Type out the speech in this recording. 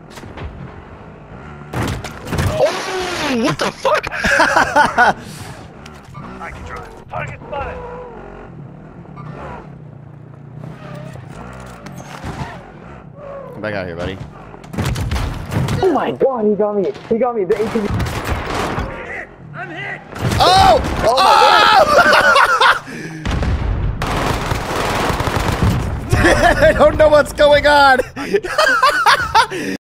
Oh, what the fuck? I can drive. Target spotted. Come back out here, buddy. Oh my god, he got me. He got me. The ATV. I'm hit. Oh! Oh! I don't know what's going on.